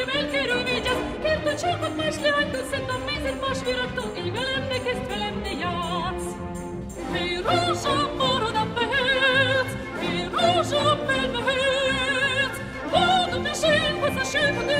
välker och vidjas. Helt och tjockat marslevat och sett om mig sen marsvirat och i välende kest välende jats. Hej rosa morgonen behövs, hej rosa väl behövs. Och de är sken på sig själv